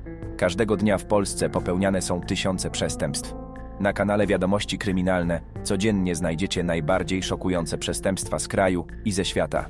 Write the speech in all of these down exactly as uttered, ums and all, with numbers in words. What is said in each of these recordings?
Każdego dnia w Polsce popełniane są tysiące przestępstw. Na kanale Wiadomości Kryminalne codziennie znajdziecie najbardziej szokujące przestępstwa z kraju i ze świata.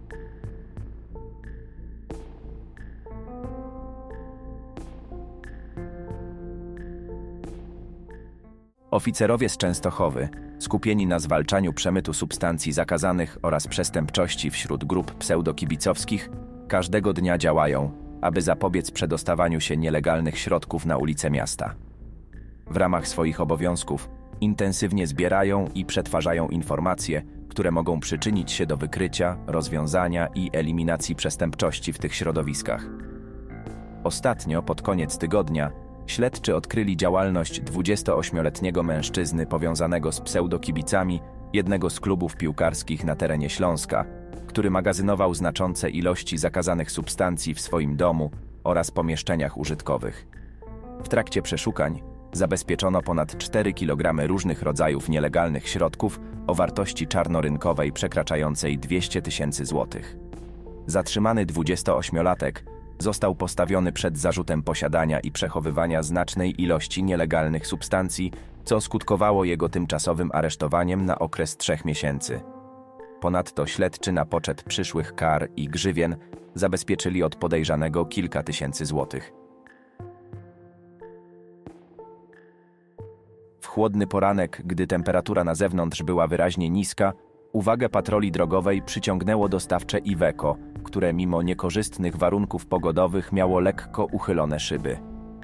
Oficerowie z Częstochowy, skupieni na zwalczaniu przemytu substancji zakazanych oraz przestępczości wśród grup pseudokibicowskich, każdego dnia działają, aby zapobiec przedostawaniu się nielegalnych środków na ulice miasta. W ramach swoich obowiązków intensywnie zbierają i przetwarzają informacje, które mogą przyczynić się do wykrycia, rozwiązania i eliminacji przestępczości w tych środowiskach. Ostatnio, pod koniec tygodnia, śledczy odkryli działalność dwudziestoośmioletniego mężczyzny powiązanego z pseudokibicami jednego z klubów piłkarskich na terenie Śląska, który magazynował znaczące ilości zakazanych substancji w swoim domu oraz pomieszczeniach użytkowych. W trakcie przeszukań zabezpieczono ponad cztery kilogramy różnych rodzajów nielegalnych środków o wartości czarnorynkowej przekraczającej dwieście tysięcy złotych. Zatrzymany dwudziestoośmiolatek został postawiony przed zarzutem posiadania i przechowywania znacznej ilości nielegalnych substancji, co skutkowało jego tymczasowym aresztowaniem na okres trzech miesięcy. Ponadto śledczy na poczet przyszłych kar i grzywien zabezpieczyli od podejrzanego kilka tysięcy złotych. W chłodny poranek, gdy temperatura na zewnątrz była wyraźnie niska, uwagę patroli drogowej przyciągnęło dostawcze Iveco, które mimo niekorzystnych warunków pogodowych miało lekko uchylone szyby.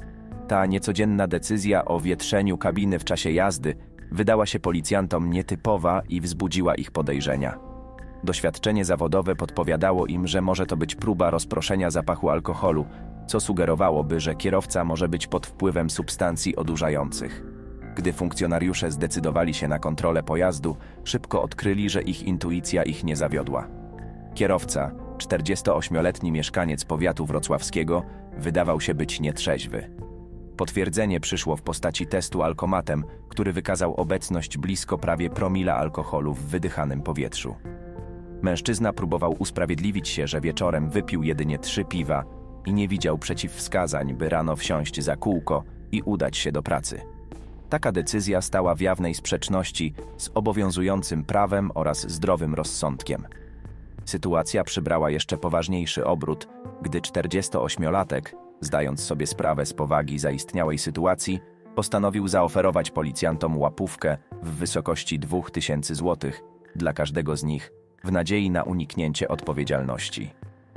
Ta niecodzienna decyzja o wietrzeniu kabiny w czasie jazdy wydała się policjantom nietypowa i wzbudziła ich podejrzenia. Doświadczenie zawodowe podpowiadało im, że może to być próba rozproszenia zapachu alkoholu, co sugerowałoby, że kierowca może być pod wpływem substancji odurzających. Gdy funkcjonariusze zdecydowali się na kontrolę pojazdu, szybko odkryli, że ich intuicja ich nie zawiodła. Kierowca, czterdziestoośmioletni mieszkaniec powiatu wrocławskiego, wydawał się być nietrzeźwy. Potwierdzenie przyszło w postaci testu alkomatem, który wykazał obecność blisko prawie promila alkoholu w wydychanym powietrzu. Mężczyzna próbował usprawiedliwić się, że wieczorem wypił jedynie trzy piwa i nie widział przeciwwskazań, by rano wsiąść za kółko i udać się do pracy. Taka decyzja stała w jawnej sprzeczności z obowiązującym prawem oraz zdrowym rozsądkiem. Sytuacja przybrała jeszcze poważniejszy obrót, gdy czterdziestoośmiolatek, zdając sobie sprawę z powagi zaistniałej sytuacji, postanowił zaoferować policjantom łapówkę w wysokości dwóch tysięcy złotych dla każdego z nich, w nadziei na uniknięcie odpowiedzialności.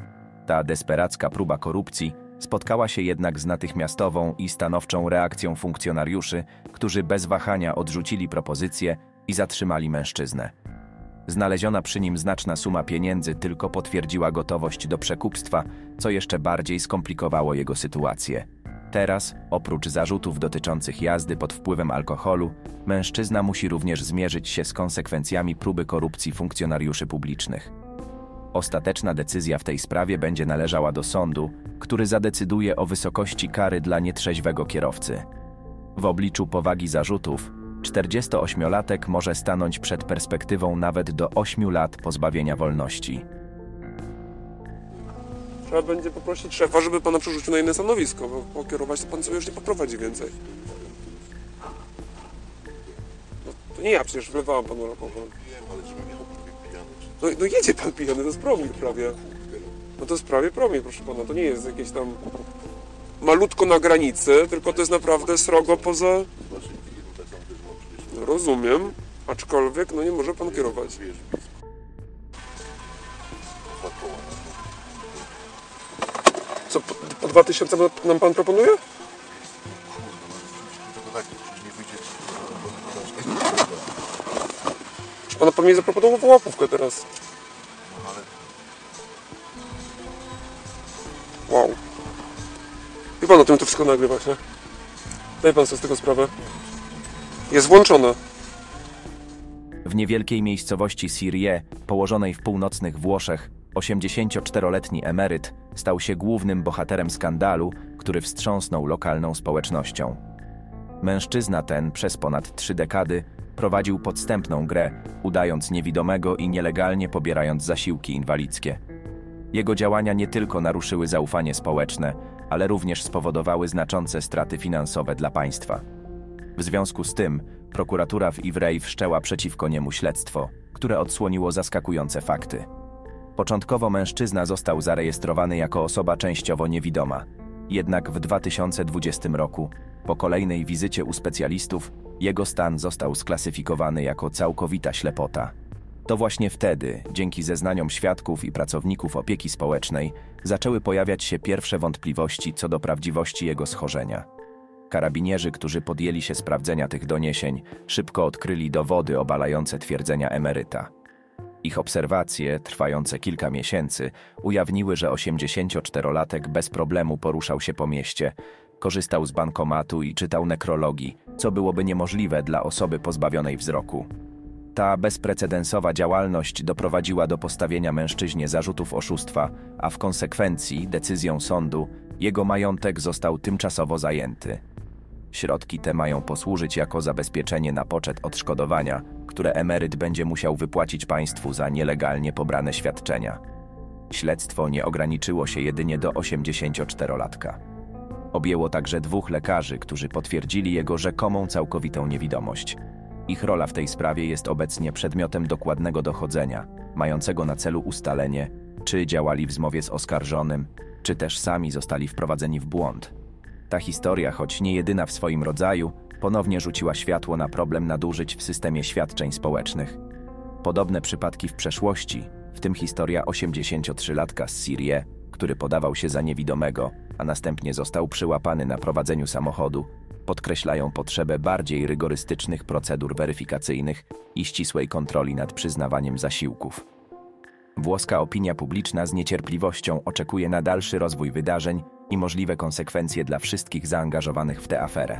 Ta desperacka próba korupcji spotkała się jednak z natychmiastową i stanowczą reakcją funkcjonariuszy, którzy bez wahania odrzucili propozycję i zatrzymali mężczyznę. Znaleziona przy nim znaczna suma pieniędzy tylko potwierdziła gotowość do przekupstwa, co jeszcze bardziej skomplikowało jego sytuację. Teraz, oprócz zarzutów dotyczących jazdy pod wpływem alkoholu, mężczyzna musi również zmierzyć się z konsekwencjami próby korupcji funkcjonariuszy publicznych. Ostateczna decyzja w tej sprawie będzie należała do sądu, który zadecyduje o wysokości kary dla nietrzeźwego kierowcy. W obliczu powagi zarzutów, czterdziestoośmiolatek może stanąć przed perspektywą nawet do ośmiu lat pozbawienia wolności. Trzeba będzie poprosić szefa, żeby pana przerzucił na inne stanowisko, bo pokierować to pan sobie już nie poprowadzi więcej. No, to nie ja przecież wlewałem panu alkohol. No, no jedzie pan pijany, to jest promil prawie. No to jest prawie promil, proszę pana, to nie jest jakieś tam malutko na granicy, tylko to jest naprawdę srogo poza... No, rozumiem, aczkolwiek no nie może pan kierować. Co, po, po dwa tysiące nam pan proponuje? Czy pana pan mi zaproponował łapówkę teraz? Wow. Wie pan o tym, to wszystko nagrywać, nie? Daj pan sobie z tego sprawę. Jest włączone. W niewielkiej miejscowości Sirie, położonej w północnych Włoszech, osiemdziesięcioczteroletni emeryt stał się głównym bohaterem skandalu, który wstrząsnął lokalną społecznością. Mężczyzna ten przez ponad trzy dekady prowadził podstępną grę, udając niewidomego i nielegalnie pobierając zasiłki inwalidzkie. Jego działania nie tylko naruszyły zaufanie społeczne, ale również spowodowały znaczące straty finansowe dla państwa. W związku z tym prokuratura w Ivrea wszczęła przeciwko niemu śledztwo, które odsłoniło zaskakujące fakty. Początkowo mężczyzna został zarejestrowany jako osoba częściowo niewidoma. Jednak w dwa tysiące dwudziestym roku, po kolejnej wizycie u specjalistów, jego stan został sklasyfikowany jako całkowita ślepota. To właśnie wtedy, dzięki zeznaniom świadków i pracowników opieki społecznej, zaczęły pojawiać się pierwsze wątpliwości co do prawdziwości jego schorzenia. Karabinierzy, którzy podjęli się sprawdzenia tych doniesień, szybko odkryli dowody obalające twierdzenia emeryta. Ich obserwacje, trwające kilka miesięcy, ujawniły, że osiemdziesięcioczterolatek bez problemu poruszał się po mieście, korzystał z bankomatu i czytał nekrologii, co byłoby niemożliwe dla osoby pozbawionej wzroku. Ta bezprecedensowa działalność doprowadziła do postawienia mężczyźnie zarzutów oszustwa, a w konsekwencji, decyzją sądu, jego majątek został tymczasowo zajęty. Środki te mają posłużyć jako zabezpieczenie na poczet odszkodowania, które emeryt będzie musiał wypłacić państwu za nielegalnie pobrane świadczenia. Śledztwo nie ograniczyło się jedynie do osiemdziesięcioczterolatka. Objęło także dwóch lekarzy, którzy potwierdzili jego rzekomą całkowitą niewidomość. Ich rola w tej sprawie jest obecnie przedmiotem dokładnego dochodzenia, mającego na celu ustalenie, czy działali w zmowie z oskarżonym, czy też sami zostali wprowadzeni w błąd. Ta historia, choć nie jedyna w swoim rodzaju, ponownie rzuciła światło na problem nadużyć w systemie świadczeń społecznych. Podobne przypadki w przeszłości, w tym historia osiemdziesięciotrzylatka z Syrii, który podawał się za niewidomego, a następnie został przyłapany na prowadzeniu samochodu, podkreślają potrzebę bardziej rygorystycznych procedur weryfikacyjnych i ścisłej kontroli nad przyznawaniem zasiłków. Włoska opinia publiczna z niecierpliwością oczekuje na dalszy rozwój wydarzeń i możliwe konsekwencje dla wszystkich zaangażowanych w tę aferę.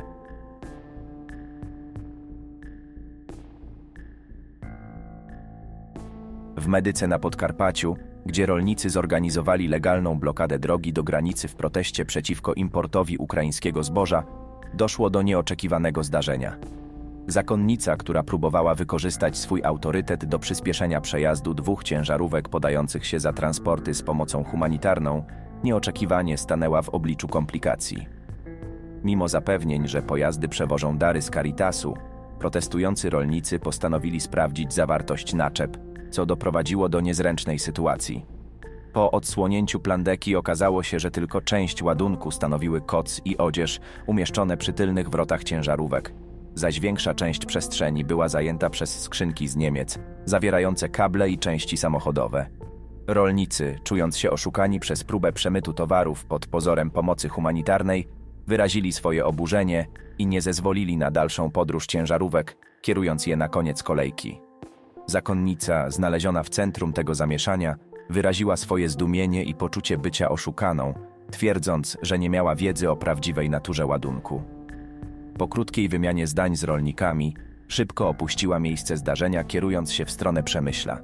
W Medyce na Podkarpaciu, gdzie rolnicy zorganizowali legalną blokadę drogi do granicy w proteście przeciwko importowi ukraińskiego zboża, doszło do nieoczekiwanego zdarzenia. Zakonnica, która próbowała wykorzystać swój autorytet do przyspieszenia przejazdu dwóch ciężarówek podających się za transporty z pomocą humanitarną, nieoczekiwanie stanęła w obliczu komplikacji. Mimo zapewnień, że pojazdy przewożą dary z Caritasu, protestujący rolnicy postanowili sprawdzić zawartość naczep, co doprowadziło do niezręcznej sytuacji. Po odsłonięciu plandeki okazało się, że tylko część ładunku stanowiły koc i odzież umieszczone przy tylnych wrotach ciężarówek, zaś większa część przestrzeni była zajęta przez skrzynki z Niemiec, zawierające kable i części samochodowe. Rolnicy, czując się oszukani przez próbę przemytu towarów pod pozorem pomocy humanitarnej, wyrazili swoje oburzenie i nie zezwolili na dalszą podróż ciężarówek, kierując je na koniec kolejki. Zakonnica, znaleziona w centrum tego zamieszania, wyraziła swoje zdumienie i poczucie bycia oszukaną, twierdząc, że nie miała wiedzy o prawdziwej naturze ładunku. Po krótkiej wymianie zdań z rolnikami, szybko opuściła miejsce zdarzenia, kierując się w stronę Przemyśla.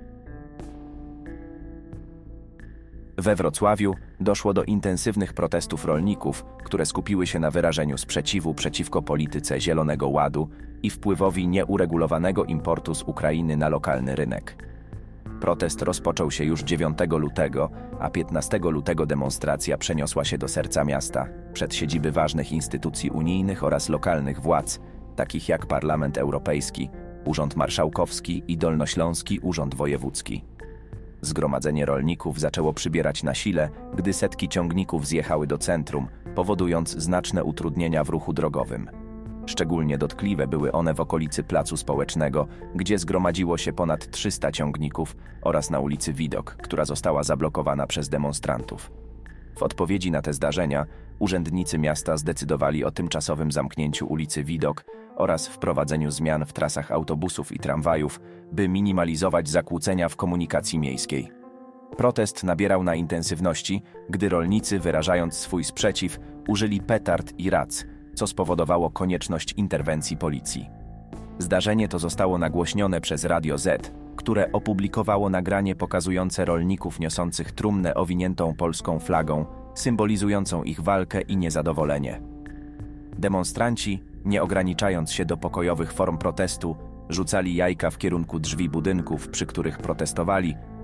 We Wrocławiu doszło do intensywnych protestów rolników, które skupiły się na wyrażeniu sprzeciwu przeciwko polityce Zielonego Ładu i wpływowi nieuregulowanego importu z Ukrainy na lokalny rynek. Protest rozpoczął się już dziewiątego lutego, a piętnastego lutego demonstracja przeniosła się do serca miasta, przed siedziby ważnych instytucji unijnych oraz lokalnych władz, takich jak Parlament Europejski, Urząd Marszałkowski i Dolnośląski Urząd Wojewódzki. Zgromadzenie rolników zaczęło przybierać na sile, gdy setki ciągników zjechały do centrum, powodując znaczne utrudnienia w ruchu drogowym. Szczególnie dotkliwe były one w okolicy Placu Społecznego, gdzie zgromadziło się ponad trzysta ciągników, oraz na ulicy Widok, która została zablokowana przez demonstrantów. W odpowiedzi na te zdarzenia urzędnicy miasta zdecydowali o tymczasowym zamknięciu ulicy Widok oraz wprowadzeniu zmian w trasach autobusów i tramwajów, by minimalizować zakłócenia w komunikacji miejskiej. Protest nabierał na intensywności, gdy rolnicy, wyrażając swój sprzeciw, użyli petard i rac, co spowodowało konieczność interwencji policji. Zdarzenie to zostało nagłośnione przez Radio Z, które opublikowało nagranie pokazujące rolników niosących trumnę owiniętą polską flagą, symbolizującą ich walkę i niezadowolenie. Demonstranci, nie ograniczając się do pokojowych form protestu, rzucali jajka w kierunku drzwi budynków, przy których protestowali,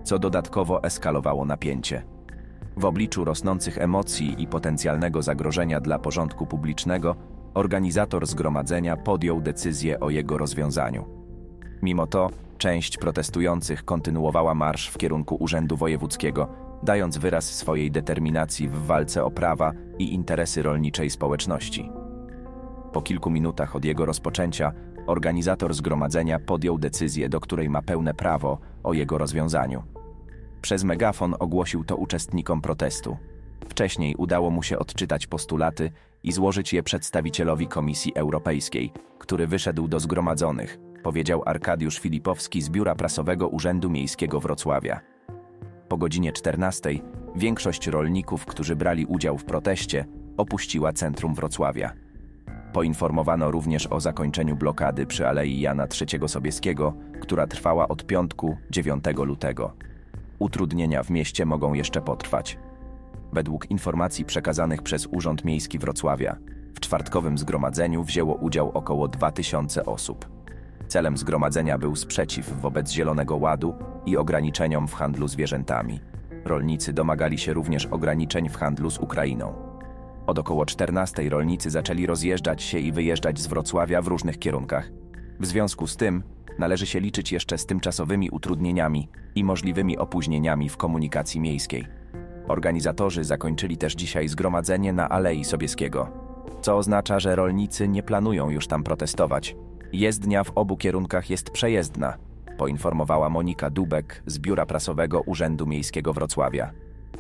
co dodatkowo eskalowało napięcie. W obliczu rosnących emocji i potencjalnego zagrożenia dla porządku publicznego, organizator zgromadzenia podjął decyzję o jego rozwiązaniu. Mimo to, część protestujących kontynuowała marsz w kierunku Urzędu Wojewódzkiego, dając wyraz swojej determinacji w walce o prawa i interesy rolniczej społeczności. Po kilku minutach od jego rozpoczęcia, organizator zgromadzenia podjął decyzję, do której ma pełne prawo, o jego rozwiązaniu. Przez megafon ogłosił to uczestnikom protestu. Wcześniej udało mu się odczytać postulaty i złożyć je przedstawicielowi Komisji Europejskiej, który wyszedł do zgromadzonych, powiedział Arkadiusz Filipowski z Biura Prasowego Urzędu Miejskiego Wrocławia. Po godzinie czternastej większość rolników, którzy brali udział w proteście, opuściła centrum Wrocławia. Poinformowano również o zakończeniu blokady przy Alei Jana trzeciego Sobieskiego, która trwała od piątku, dziewiątego lutego. Utrudnienia w mieście mogą jeszcze potrwać. Według informacji przekazanych przez Urząd Miejski Wrocławia, w czwartkowym zgromadzeniu wzięło udział około dwa tysiące osób. Celem zgromadzenia był sprzeciw wobec Zielonego Ładu i ograniczeniom w handlu zwierzętami. Rolnicy domagali się również ograniczeń w handlu z Ukrainą. Od około czternastej rolnicy zaczęli rozjeżdżać się i wyjeżdżać z Wrocławia w różnych kierunkach. W związku z tym należy się liczyć jeszcze z tymczasowymi utrudnieniami i możliwymi opóźnieniami w komunikacji miejskiej. Organizatorzy zakończyli też dzisiaj zgromadzenie na Alei Sobieskiego, co oznacza, że rolnicy nie planują już tam protestować. Jezdnia w obu kierunkach jest przejezdna, poinformowała Monika Dubek z Biura Prasowego Urzędu Miejskiego Wrocławia.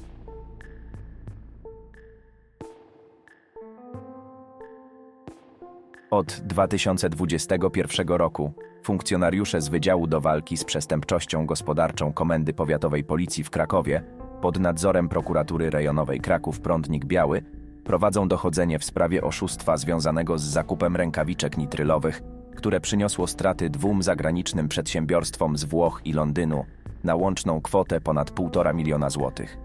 Od dwa tysiące dwudziestego pierwszego roku funkcjonariusze z Wydziału do Walki z Przestępczością Gospodarczą Komendy Powiatowej Policji w Krakowie pod nadzorem Prokuratury Rejonowej Kraków-Prądnik Biały prowadzą dochodzenie w sprawie oszustwa związanego z zakupem rękawiczek nitrylowych, które przyniosło straty dwóm zagranicznym przedsiębiorstwom z Włoch i Londynu na łączną kwotę ponad półtora miliona złotych.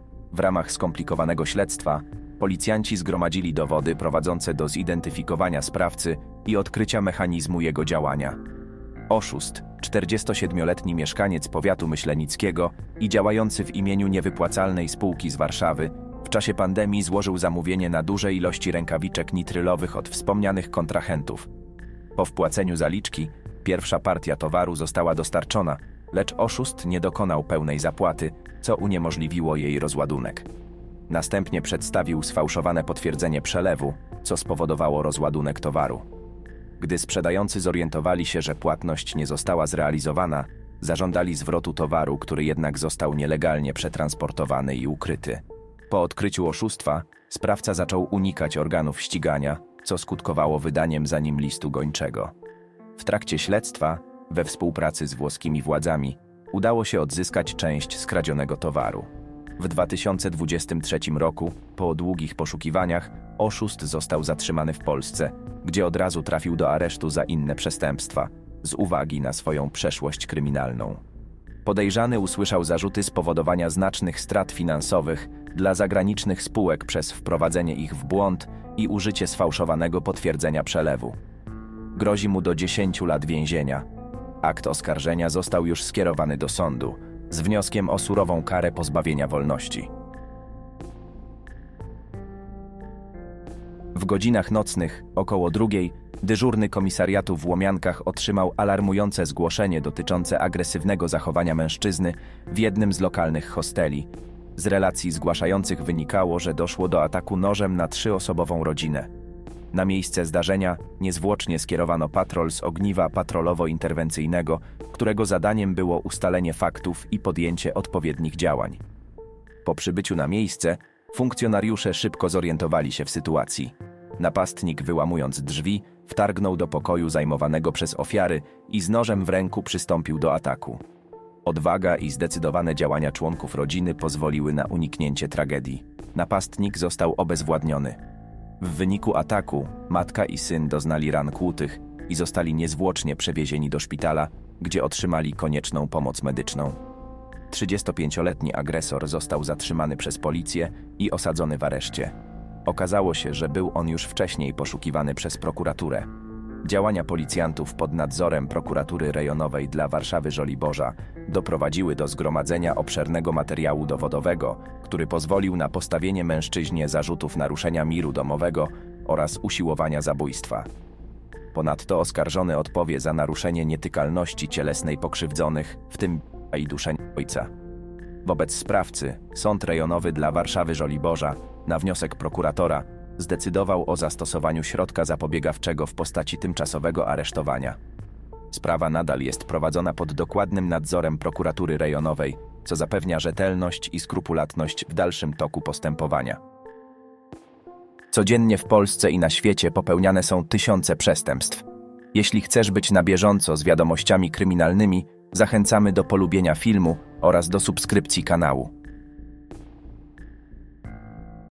W ramach skomplikowanego śledztwa policjanci zgromadzili dowody prowadzące do zidentyfikowania sprawcy i odkrycia mechanizmu jego działania. Oszust, czterdziestosiedmioletni mieszkaniec powiatu myślenickiego i działający w imieniu niewypłacalnej spółki z Warszawy, w czasie pandemii złożył zamówienie na duże ilości rękawiczek nitrylowych od wspomnianych kontrahentów. Po wpłaceniu zaliczki pierwsza partia towaru została dostarczona, lecz oszust nie dokonał pełnej zapłaty, co uniemożliwiło jej rozładunek. Następnie przedstawił sfałszowane potwierdzenie przelewu, co spowodowało rozładunek towaru. Gdy sprzedający zorientowali się, że płatność nie została zrealizowana, zażądali zwrotu towaru, który jednak został nielegalnie przetransportowany i ukryty. Po odkryciu oszustwa sprawca zaczął unikać organów ścigania, co skutkowało wydaniem za nim listu gończego. W trakcie śledztwa, we współpracy z włoskimi władzami, udało się odzyskać część skradzionego towaru. W dwa tysiące dwudziestym trzecim roku, po długich poszukiwaniach, oszust został zatrzymany w Polsce, gdzie od razu trafił do aresztu za inne przestępstwa, z uwagi na swoją przeszłość kryminalną. Podejrzany usłyszał zarzuty spowodowania znacznych strat finansowych dla zagranicznych spółek przez wprowadzenie ich w błąd i użycie sfałszowanego potwierdzenia przelewu. Grozi mu do dziesięciu lat więzienia. Akt oskarżenia został już skierowany do sądu, z wnioskiem o surową karę pozbawienia wolności. W godzinach nocnych, około drugiej, dyżurny komisariatu w Łomiankach otrzymał alarmujące zgłoszenie dotyczące agresywnego zachowania mężczyzny w jednym z lokalnych hosteli. Z relacji zgłaszających wynikało, że doszło do ataku nożem na trzyosobową rodzinę. Na miejsce zdarzenia niezwłocznie skierowano patrol z ogniwa patrolowo-interwencyjnego, którego zadaniem było ustalenie faktów i podjęcie odpowiednich działań. Po przybyciu na miejsce funkcjonariusze szybko zorientowali się w sytuacji. Napastnik, wyłamując drzwi, wtargnął do pokoju zajmowanego przez ofiary i z nożem w ręku przystąpił do ataku. Odwaga i zdecydowane działania członków rodziny pozwoliły na uniknięcie tragedii. Napastnik został obezwładniony. W wyniku ataku matka i syn doznali ran kłutych i zostali niezwłocznie przewiezieni do szpitala, gdzie otrzymali konieczną pomoc medyczną. trzydziestopięcioletni agresor został zatrzymany przez policję i osadzony w areszcie. Okazało się, że był on już wcześniej poszukiwany przez prokuraturę. Działania policjantów pod nadzorem Prokuratury Rejonowej dla Warszawy-Żoliborza doprowadziły do zgromadzenia obszernego materiału dowodowego, który pozwolił na postawienie mężczyźnie zarzutów naruszenia miru domowego oraz usiłowania zabójstwa. Ponadto oskarżony odpowie za naruszenie nietykalności cielesnej pokrzywdzonych, w tym i duszenia ojca. Wobec sprawcy Sąd Rejonowy dla Warszawy-Żoliborza, na wniosek prokuratora, zdecydował o zastosowaniu środka zapobiegawczego w postaci tymczasowego aresztowania. Sprawa nadal jest prowadzona pod dokładnym nadzorem Prokuratury Rejonowej, co zapewnia rzetelność i skrupulatność w dalszym toku postępowania. Codziennie w Polsce i na świecie popełniane są tysiące przestępstw. Jeśli chcesz być na bieżąco z wiadomościami kryminalnymi, zachęcamy do polubienia filmu oraz do subskrypcji kanału.